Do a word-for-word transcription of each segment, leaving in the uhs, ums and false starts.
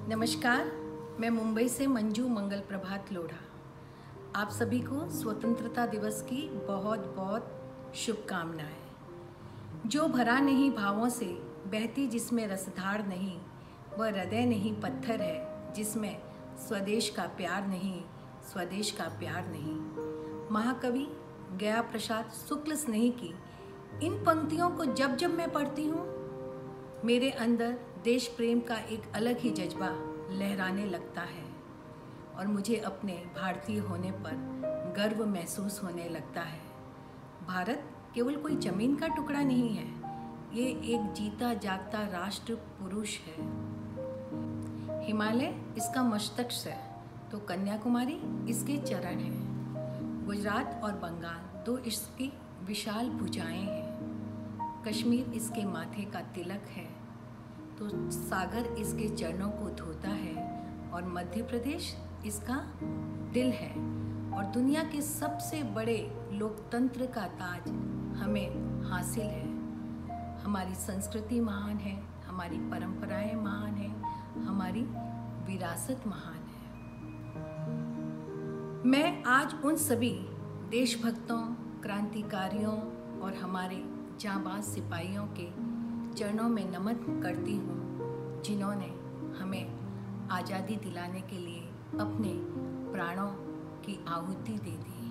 नमस्कार, मैं मुंबई से मंजू मंगल प्रभात लोढ़ा। आप सभी को स्वतंत्रता दिवस की बहुत बहुत शुभकामनाएं। जो भरा नहीं भावों से, बहती जिसमें रसधार नहीं, वह हृदय नहीं पत्थर है जिसमें स्वदेश का प्यार नहीं, स्वदेश का प्यार नहीं। महाकवि गया प्रसाद शुक्ल स्नेही की इन पंक्तियों को जब जब मैं पढ़ती हूँ, मेरे अंदर देश प्रेम का एक अलग ही जज्बा लहराने लगता है और मुझे अपने भारतीय होने पर गर्व महसूस होने लगता है। भारत केवल कोई जमीन का टुकड़ा नहीं है, ये एक जीता जागता राष्ट्र पुरुष है। हिमालय इसका मस्तक है तो कन्याकुमारी इसके चरण हैं। गुजरात और बंगाल दो इसकी विशाल भुजाएं हैं। कश्मीर इसके माथे का तिलक है तो सागर इसके चरणों को धोता है और मध्य प्रदेश इसका दिल है। और दुनिया के सबसे बड़े लोकतंत्र का ताज हमें हासिल है। हमारी संस्कृति महान है, हमारी परंपराएं महान है, हमारी विरासत महान है। मैं आज उन सभी देशभक्तों, क्रांतिकारियों और हमारे जांबाज सिपाहियों के चरणों में नमन करती हूँ जिन्होंने हमें आज़ादी दिलाने के लिए अपने प्राणों की आहुति दे दी।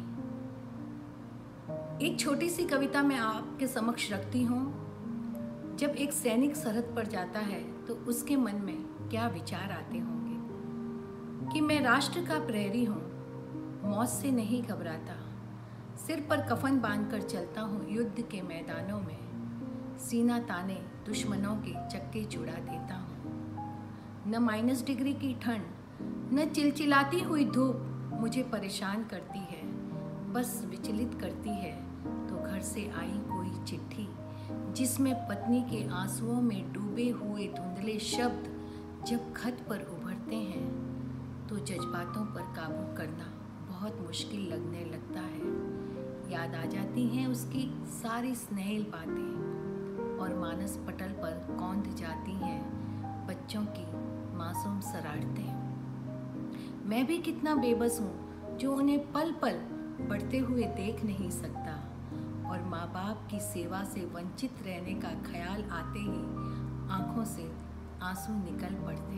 एक छोटी सी कविता मैं आपके समक्ष रखती हूँ। जब एक सैनिक सरहद पर जाता है तो उसके मन में क्या विचार आते होंगे कि मैं राष्ट्र का प्रहरी हूँ, मौत से नहीं घबराता, सिर पर कफन बांधकर चलता हूँ युद्ध के मैदानों में, सीना ताने दुश्मनों के चक्के छुड़ा देता हूँ। न माइनस डिग्री की ठंड, न चिलचिलाती हुई धूप मुझे परेशान करती है, बस विचलित करती है तो घर से आई कोई चिट्ठी जिसमें पत्नी के आंसुओं में डूबे हुए धुंधले शब्द जब खत पर उभरते हैं तो जज्बातों पर काबू करना बहुत मुश्किल लगने लगता है। याद आ जाती हैं उसकी सारी स्नेहिल बातें और मानस पटल पर कौंध जाती हैं बच्चों की मासूम शरारतें। मैं भी कितना बेबस हूँ जो उन्हें पल पल बढ़ते हुए देख नहीं सकता और माँ बाप की सेवा से वंचित रहने का ख्याल आते ही आंखों से आंसू निकल पड़ते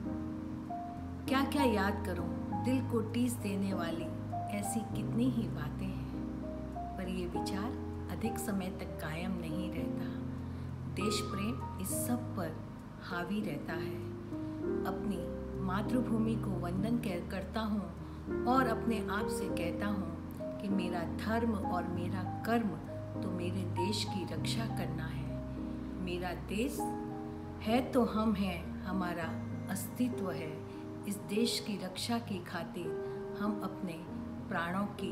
हैं। क्या क्या याद करूँ, दिल को टीस देने वाली ऐसी कितनी ही बातें हैं, पर ये विचार अधिक समय तक कायम नहीं रहता। देश प्रेम इस सब पर हावी रहता है। अपनी मातृभूमि को वंदन करता हूँ और अपने आप से कहता हूँ कि मेरा धर्म और मेरा कर्म तो मेरे देश की रक्षा करना है। मेरा देश है तो हम हैं, हमारा अस्तित्व है। इस देश की रक्षा की खातिर हम अपने प्राणों की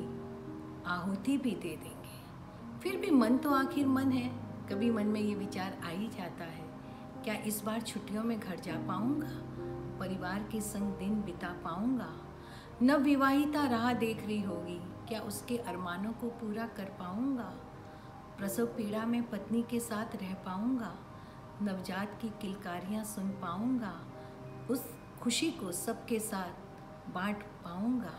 आहुति भी दे देंगे। फिर भी मन तो आखिर मन है, कभी मन में ये विचार आ ही जाता है, क्या इस बार छुट्टियों में घर जा पाऊंगा, परिवार के संग दिन बिता पाऊंगा। नवविवाहिता राह देख रही होगी, क्या उसके अरमानों को पूरा कर पाऊंगा। प्रसव पीड़ा में पत्नी के साथ रह पाऊंगा, नवजात की किलकारियां सुन पाऊंगा, उस खुशी को सबके साथ बांट पाऊंगा।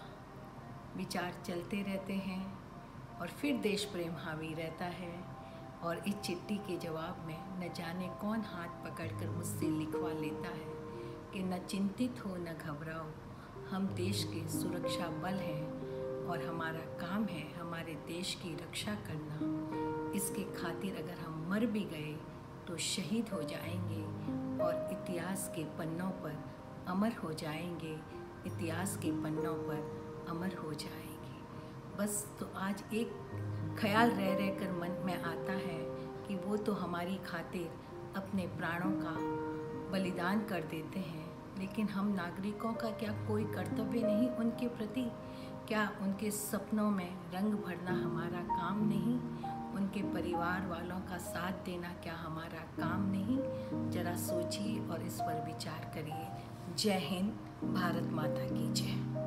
विचार चलते रहते हैं और फिर देश प्रेम हावी रहता है और इस चिट्ठी के जवाब में न जाने कौन हाथ पकड़कर मुझसे लिखवा लेता है कि न चिंतित हो न घबराओ, हम देश के सुरक्षा बल हैं और हमारा काम है हमारे देश की रक्षा करना। इसके खातिर अगर हम मर भी गए तो शहीद हो जाएंगे और इतिहास के पन्नों पर अमर हो जाएंगे, इतिहास के पन्नों पर अमर हो जाएंगे। बस तो आज एक ख्याल रह रह कर मन में आता है कि वो तो हमारी खातिर अपने प्राणों का बलिदान कर देते हैं, लेकिन हम नागरिकों का क्या कोई कर्तव्य नहीं उनके प्रति? क्या उनके सपनों में रंग भरना हमारा काम नहीं? उनके परिवार वालों का साथ देना क्या हमारा काम नहीं? जरा सोचिए और इस पर विचार करिए। जय हिंद, भारत माता की जय।